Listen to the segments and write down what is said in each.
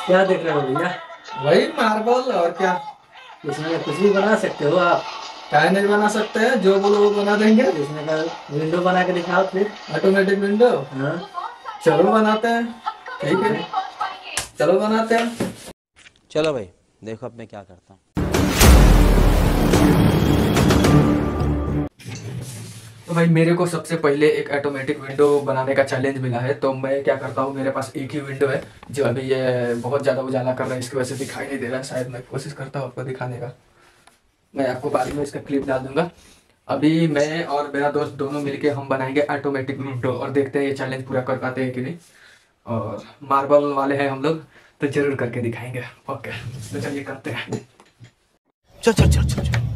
क्या देख रहे हो भैया? वही मार्बल और क्या। इसमें कुछ भी बना सकते हो आप। क्या नहीं बना सकते हैं, जो बोलो वो बना देंगे। इसमें का विंडो बना के दिखाओ फिर। Automatic window. हाँ चलो बनाते हैं। ठीक है, चलो बनाते हैं। चलो भाई, देखो अब मैं क्या करता हूँ। तो भाई मेरे को सबसे पहले एक ऑटोमेटिक विंडो बनाने का चैलेंज मिला है। तो मैं क्या करता हूँ, मेरे पास एक ही विंडो है जो अभी ये बहुत ज़्यादा उजाला कर रहा है, इसकी वजह से दिखाई नहीं दे रहा है। शायद मैं कोशिश करता हूँ आपको दिखाने का। मैं आपको बाद में इसका क्लिप डाल दूंगा। अभी मैं और मेरा दोस्त दोनों मिलके हम बनाएंगे ऑटोमेटिक विंडो और देखते हैं ये चैलेंज पूरा कर पाते हैं कि नहीं। और मार्बल वाले हैं हम लोग तो जरूर करके दिखाएंगे। ओके, तो चलिए करते हैं। चल चल चल चल चल,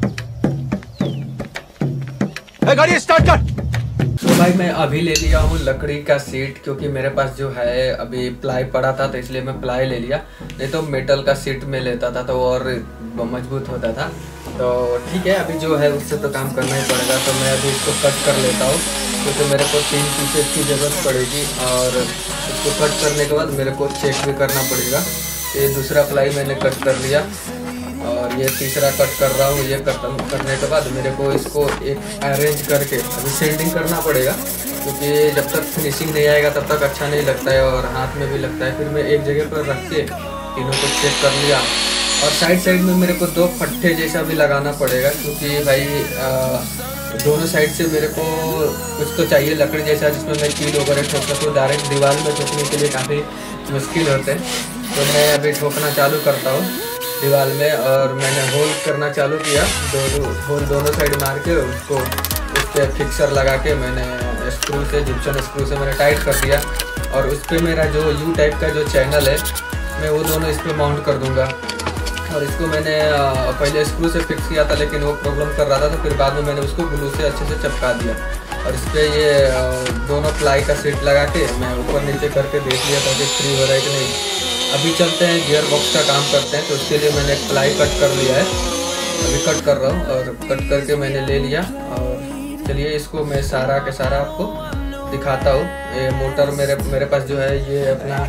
गाड़ी स्टार्ट कर। तो भाई मैं अभी ले लिया हूँ लकड़ी का सीट, क्योंकि मेरे पास जो है अभी प्लाई पड़ा था तो इसलिए मैं प्लाई ले लिया। नहीं तो मेटल का सीट में लेता था तो और मजबूत होता था। तो ठीक है, अभी जो है उससे तो काम करना ही पड़ेगा। तो मैं अभी इसको कट कर लेता हूँ, क्योंकि मेरे को 3 पीसेस की ज़रूरत पड़ेगी। और इसको कट करने के बाद मेरे को चेक भी करना पड़ेगा। ये दूसरा प्लाई मैंने कट कर लिया और ये तीसरा कट कर रहा हूँ। ये खत्म करने के बाद मेरे को इसको एक अरेंज करके अभी सेंडिंग करना पड़ेगा, क्योंकि जब तक फिनिशिंग नहीं आएगा तब तक अच्छा नहीं लगता है और हाथ में भी लगता है। फिर मैं एक जगह पर रख के तीनों को चेक कर लिया। और साइड में मेरे को 2 फट्टे जैसा भी लगाना पड़ेगा, क्योंकि भाई दोनों साइड से मेरे को कुछ तो चाहिए लकड़ी जैसा, जिसमें मैं कील वगैरह ठोक सकूँ। डायरेक्ट दीवार में ठोकने के लिए काफ़ी मुश्किल होते हैं। तो मैं अभी ठोकना चालू करता हूँ दीवार में। और मैंने होल करना चालू किया, होल दोनों साइड मार के उसको उस पर फिक्सर लगा के मैंने स्क्रू से, जिप्सन स्क्रू से मैंने टाइट कर दिया। और उस पर मेरा जो यू टाइप का जो चैनल है मैं वो दोनों इस पर माउंट कर दूंगा। और इसको मैंने पहले स्क्रू से फिक्स किया था, लेकिन वो प्रॉब्लम कर रहा था, तो फिर बाद में मैंने उसको ग्लू से अच्छे से चिपका दिया। और इस पर ये दोनों प्लाई का सीट लगा के मैं ऊपर नीचे करके देख लिया था कि फ्री हो रहा है कि नहीं। अभी चलते हैं गियर बॉक्स का काम करते हैं। तो उसके लिए मैंने एक प्लाई कट कर लिया है, अभी कट कर रहा हूँ। और कट करके मैंने ले लिया। और चलिए इसको मैं सारा के सारा आपको दिखाता हूँ। ये मोटर मेरे पास जो है, ये अपना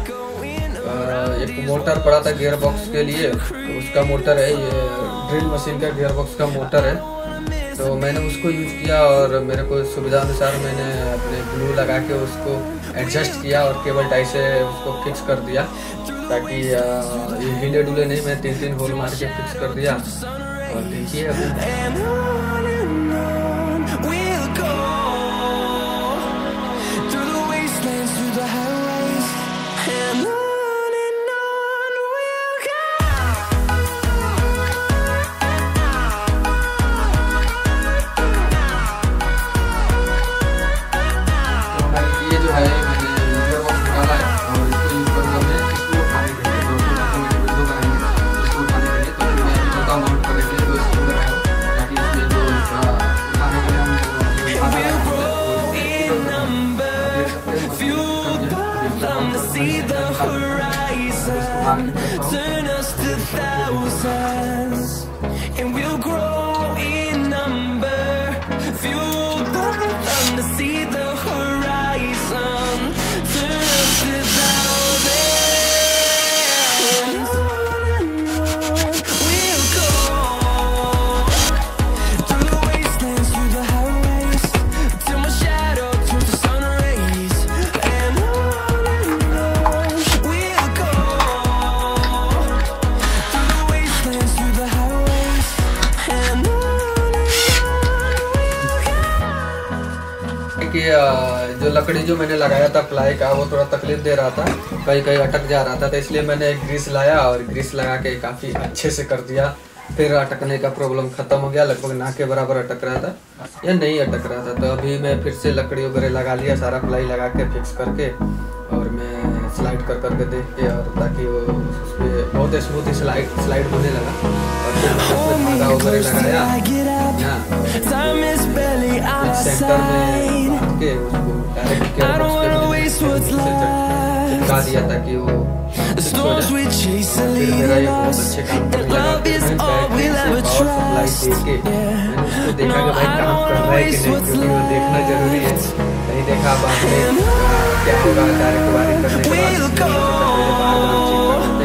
एक मोटर पड़ा था गियर बॉक्स के लिए, तो उसका मोटर है। ये ड्रिल मशीन का गियर बॉक्स का मोटर है, तो मैंने उसको यूज़ किया। और मेरे को सुविधा अनुसार मैंने अपने ग्लू लगा के उसको एडजस्ट किया और केबल टाई से उसको फिक्स कर दिया, ताकि ये हिले डुले नहीं। मैं 3 होल मार के फिक्स कर दिया। और देखिए अभी turn us to thousands, and we'll grow in number. Fueled by the thunder, see the horizon. Turn us to thousands. We'll go through the wastelands, through the highways, till my shadow turns to sun rays. And on we'll go. कि जो लकड़ी जो मैंने लगाया था ply का, वो थोड़ा तकलीफ दे रहा था, कहीं कहीं अटक जा रहा था। तो इसलिए मैंने ग्रीस लाया और ग्रीस लगा के काफ़ी अच्छे से कर दिया। फिर अटकने का प्रॉब्लम ख़त्म हो गया, लगभग ना के बराबर अटक रहा था या नहीं अटक रहा था। तो अभी मैं फिर से लकड़ी वगैरह लगा लिया, सारा प्लाई लगा के फिक्स करके। और मैं स्लाइड कर करके देख के, और ताकि वो उस पर बहुत स्मूथ स्लाइड होने लगा। और फिर मैंने उसमें धागा वगैरह लगाया सेंटर में बांध के उसको डायरेक्ट चिपका दिया, ताकि वो फिर मेरा ये बहुत अच्छे काम करने लगा। फिर मैं बैटरी से पावर सप्लाई दे के मैंने उसको देखा कि भाई काम कर रहा है कि नहीं, क्योंकि वो देखना जरूरी है। नहीं देखा बाद में क्या होगा, डायरेक्ट वायरिंग करने के बाद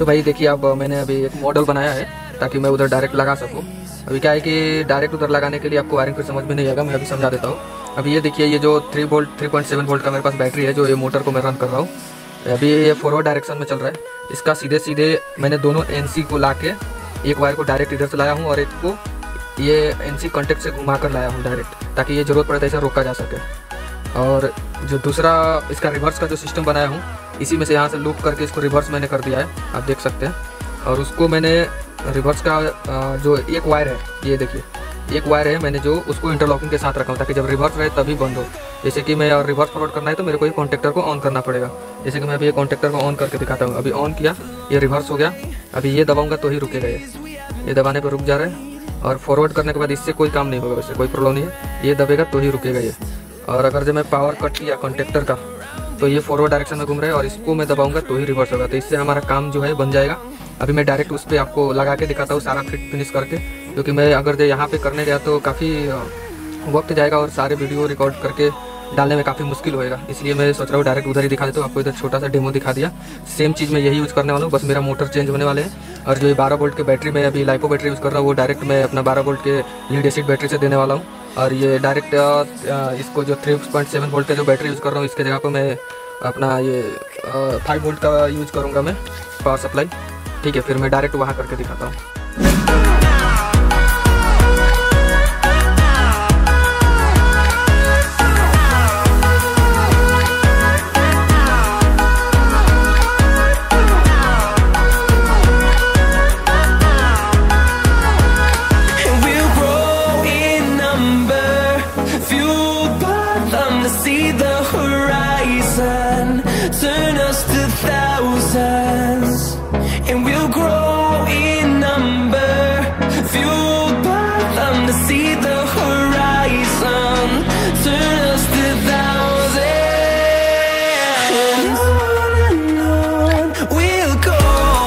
तो भाई देखिए, अब मैंने अभी एक मॉडल बनाया है ताकि मैं उधर डायरेक्ट लगा सकूँ। अभी क्या है कि डायरेक्ट उधर लगाने के लिए आपको वायरिंग फिर समझ में नहीं आएगा, मैं अभी समझा देता हूँ। अभी ये देखिए, ये जो 3.7 वोल्ट का मेरे पास बैटरी है, जो ये मोटर को मैं रन कर रहा हूँ, अभी ये फॉरवर्ड डायरेक्शन में चल रहा है। इसका सीधे सीधे मैंने दोनों एनसी को ला के एक वायर को डायरेक्ट इधर से लाया हूँ और एक को ये एनसी कॉन्टेक्ट से घुमा कर लाया हूँ डायरेक्ट, ताकि ये ज़रूरत पड़े तो ऐसा रोका जा सके। और जो दूसरा इसका रिवर्स का जो सिस्टम बनाया हूँ, इसी में से यहाँ से लूप करके इसको रिवर्स मैंने कर दिया है, आप देख सकते हैं। और उसको मैंने रिवर्स का जो एक वायर है, ये देखिए एक वायर है, मैंने जो उसको इंटरलॉकिंग के साथ रखा हूँ ताकि जब रिवर्स रहे तभी बंद हो। जैसे कि मैं रिवर्स फॉरवर्ड करना है तो मेरे को ये कॉन्टेक्टर को ऑन करना पड़ेगा। जैसे कि मैं अभी ये कॉन्टेक्टर को ऑन करके दिखाता हूँ। अभी ऑन किया, ये रिवर्स हो गया। अभी ये दबाऊंगा तो ही रुकेगा, ये दबाने पर रुक जा रहा है। और फॉरवर्ड करने के बाद इससे कोई काम नहीं होगा, वैसे कोई प्रॉब्लम नहीं है, ये दबेगा तो ही रुकेगा ये। और अगर जब मैं पावर कट किया कॉन्टेक्टर का तो ये फॉरवर्ड डायरेक्शन में घूम रहा है और इसको मैं दबाऊंगा तो ही रिवर्स होगा। तो इससे हमारा काम जो है बन जाएगा। अभी मैं डायरेक्ट उस पर आपको लगा के दिखाता हूँ सारा फिट फिनिश करके, क्योंकि मैं अगर जो यहाँ पे करने गया तो काफ़ी वक्त जाएगा और सारे वीडियो रिकॉर्ड करके डालने में काफ़ी मुश्किल होएगा। इसलिए मैं सोच रहा हूँ डायरेक्ट उधर ही दिखा देता हूँ आपको। इधर छोटा सा डेमो दिखा दिया। सेम चीज़ मैं यही यूज़ करने वाला हूँ, बस मेरा मोटर चेंज होने वाले हैं। और जो ये 12 वोल्ट के बैटरी मैं अभी लाइपो बैटरी यूज़ कर रहा हूँ, वो डायरेक्ट मैं अपना 12 वोल्ट के लीड एसिड बैटरी से देने वाला हूँ। और ये डायरेक्ट इसको जो 3.7 वोल्ट का जो बैटरी यूज़ कर रहा हूँ, इसके जगह पर मैं अपना ये 5 वोल्ट का यूज़ करूँगा मैं पावर सप्लाई। ठीक है, फिर मैं डायरेक्ट वहाँ करके दिखाता हूँ। Turn us to thousands, and we'll grow in number, fueled by them to see the horizon. Turn us to thousands, and on we'll go,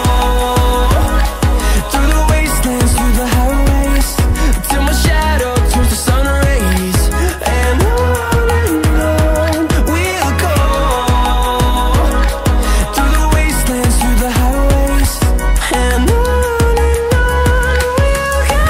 through the wastelands, through the highways, till my shadow turns to sun rays. And on we'll go, through the wastelands, through the highways, and on we'll go.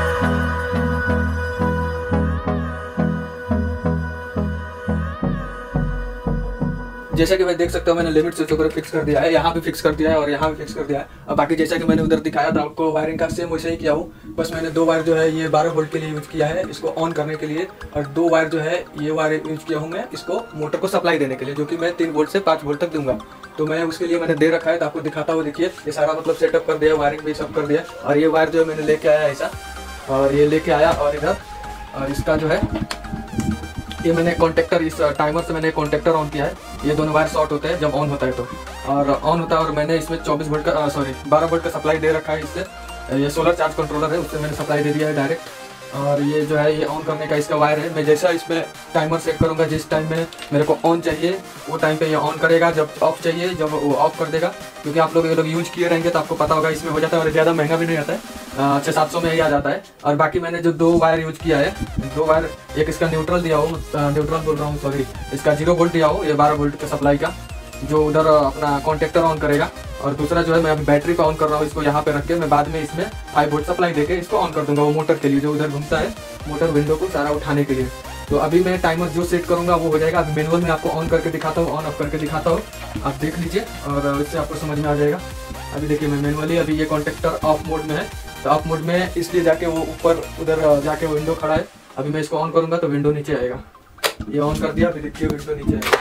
जैसा कि भाई देख सकते हो, मैंने limit switch वगैरह fix कर दिया है, यहाँ भी फिक्स कर दिया है और यहाँ भी फिक्स कर दिया है। अब बाकी जैसा कि मैंने उधर दिखाया था आपको वायरिंग का, सेम वैसे ही किया हूँ। बस मैंने 2 वायर जो है ये 12 वोल्ट के लिए यूज़ किया है, इसको ऑन करने के लिए, और 2 वायर जो है ये वायर यूज़ किया हूँ मैं इसको मोटर को सप्लाई देने के लिए, जो कि मैं 3 वोल्ट से 5 वोल्ट तक दूंगा। तो मैं उसके लिए मैंने दे रखा है, तो आपको दिखाता हूँ। देखिए ये सारा मतलब सेटअप कर दिया, वायरिंग भी सब कर दिया। और ये वायर जो है मैंने लेके आया ऐसा, और ये लेके आया, और इधर और इसका जो है ये मैंने कॉन्टेक्टर, इस टाइमर से मैंने कॉन्टेक्टर ऑन किया है। ये दोनों वायर शॉर्ट होते हैं जब ऑन होता है तो, और ऑन होता है। और मैंने इसमें 24 वोल्ट का 12 वोल्ट का सप्लाई दे रखा है। इससे ये सोलर चार्ज कंट्रोलर है, उससे मैंने सप्लाई दे दिया है डायरेक्ट। और ये जो है ये ऑन करने का इसका वायर है। मैं जैसा इसमें टाइमर सेट करूँगा, जिस टाइम में मेरे को ऑन चाहिए वो टाइम पे ये ऑन करेगा, जब ऑफ चाहिए जब वो ऑफ कर देगा। क्योंकि आप लोग ये लोग यूज किए रहेंगे तो आपको पता होगा इसमें हो जाता है, और ज़्यादा महंगा भी नहीं आता है, 600-700 में ही आ जाता है। और बाकी मैंने जो 2 वायर यूज किया है, 2 वायर, एक इसका न्यूट्रल दिया हो, न्यूट्रल बोल रहा हूँ सॉरी, इसका 0 वोल्ट दिया हो, ये 12 वोल्ट के सप्लाई का, जो उधर अपना कॉन्टेक्टर ऑन करेगा। और दूसरा जो है मैं अभी बैटरी पे ऑन कर रहा हूँ, इसको यहाँ पे रख के मैं बाद में इसमें 5 वोल्ट सप्लाई देके इसको ऑन कर दूंगा, वो मोटर के लिए जो उधर घूमता है, मोटर विंडो को सारा उठाने के लिए। तो अभी मैं टाइमर जो सेट करूंगा वो हो जाएगा। अभी मैनुअल में आपको ऑन करके दिखाता हूँ, ऑन ऑफ करके दिखाता हूँ, आप देख लीजिए और इससे आपको समझ में आ जाएगा। अभी देखिए मैं मैनुअली, अभी ये कॉन्टेक्टर ऑफ मोड में है, तो ऑफ मोड में इसलिए जाके वो ऊपर उधर जाके वो विंडो खड़ा है। अभी मैं इसको ऑन करूंगा तो विंडो नीचे आएगा। ये ऑन कर दिया, अभी देखिए विंडो नीचे आएगा।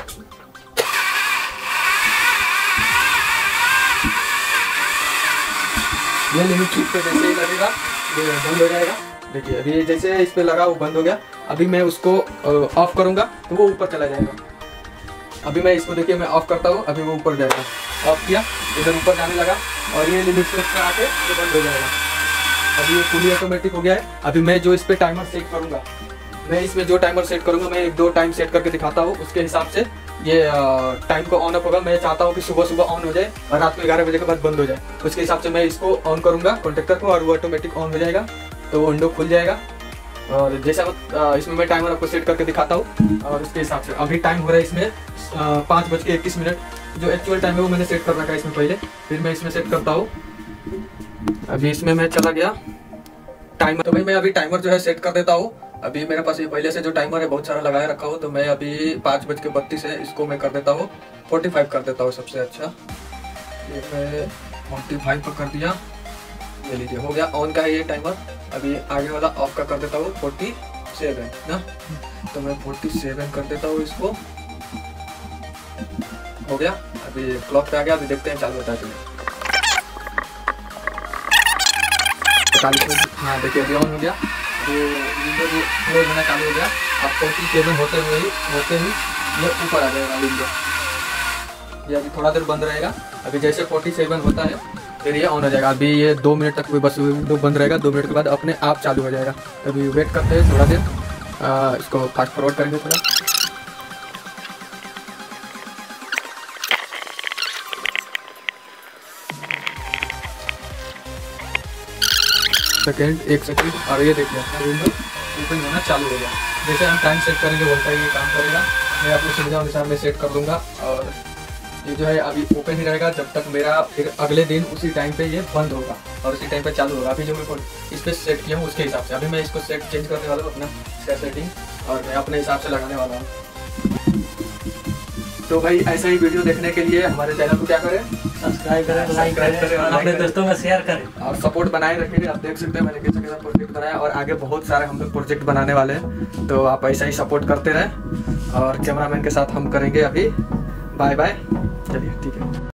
ये लिमिट स्विच पे जैसे ही लगेगा ये बंद हो जाएगा। देखिए अभी जैसे इस पे लगा वो बंद हो गया। अभी मैं उसको ऑफ करूंगा तो वो ऊपर चला जाएगा। अभी मैं इसको देखिए मैं ऑफ करता हूँ, अभी वो ऊपर जाएगा। ऑफ किया, इधर ऊपर जाने लगा और ये लिमिट स्विच पे आके ये बंद हो जाएगा। अभी ये फुली ऑटोमेटिक हो गया है। अभी मैं जो इस पे टाइमर सेट करूंगा, मैं इसमें जो टाइमर सेट करूंगा, मैं 1-2 टाइम सेट करके दिखाता हूँ, उसके हिसाब से ये टाइम को ऑन अप होगा। मैं चाहता हूँ कि सुबह सुबह ऑन हो जाए और रात को 11 बजे के बाद बंद हो जाए। उसके हिसाब से मैं इसको ऑन करूंगा कॉन्टेक्टर को, और वो ऑटोमेटिक ऑन हो जाएगा, तो वो विंडो खुल जाएगा। और जैसा इसमें मैं टाइमर आपको सेट करके दिखाता हूँ और उसके हिसाब से। अभी टाइम हो रहा है इसमें 5:21। जो एक्चुअल टाइम है वो मैंने सेट कर रखा है इसमें पहले। फिर मैं इसमें सेट करता हूँ। अभी इसमें मैं चला गया टाइमर। तो भाई मैं अभी टाइमर जो है सेट कर देता हूँ। अभी मेरे पास ये पहले से जो टाइमर है बहुत सारा लगाए रखा हो, तो मैं अभी 5:32 है, इसको मैं कर देता हूँ 45 कर देता हूँ सबसे अच्छा। ये मैं 45 पर कर दिया, ये लीजिए हो गया ऑन का है ये टाइमर। अभी आगे वाला ऑफ का कर देता हूँ 47 ना, तो मैं 47 कर देता हूँ इसको, हो गया। अभी क्लॉक पे आ गया, अभी देखते हैं चालू होता है चलिए। हाँ देखिए अभी ऑन हो गया, वो विंडो जो क्लोज होना चालू हो गया। अब 47 होते ही ये ऊपर आ जाएगा विंडो। ये अभी थोड़ा देर बंद रहेगा। अभी जैसे 47 होता है फिर ये ऑन हो जाएगा। अभी ये 2 मिनट तक बस विंडो बंद रहेगा, 2 मिनट के बाद अपने आप चालू हो जाएगा। अभी वेट करते हैं थोड़ा देर, इसको फास्ट फॉरवर्ड करेंगे थोड़ा। एक सेकंड और ये देखिए अपना विंडो ओपन होना चालू हो गया। जैसे हम टाइम सेट करेंगे वैसा ही ये काम करेगा। मैं अपनी सुविधा अनुसार में सेट कर दूंगा और ये जो है अभी ओपन ही रहेगा जब तक मेरा फिर अगले दिन उसी टाइम पे ये बंद होगा और उसी टाइम पे चालू होगा। अभी जो मैं इस पर सेट किया हूँ उसके हिसाब से अभी मैं इसको सेट चेंज करने वाला हूँ अपना इसका सेटिंग, और मैं अपने हिसाब से लगाने वाला हूँ। तो भाई ऐसा ही वीडियो देखने के लिए हमारे चैनल को क्या करें, सब्सक्राइब करें, लाइक करें, अपने दोस्तों में शेयर करें और सपोर्ट बनाए रखेंगे। आप देख सकते हैं मैंने कैसे कैसा प्रोजेक्ट बनाया और आगे बहुत सारे हम लोग प्रोजेक्ट बनाने वाले हैं। तो आप ऐसा ही सपोर्ट करते रहें और कैमरामैन के साथ हम करेंगे अभी बाय बाय। चलिए ठीक है।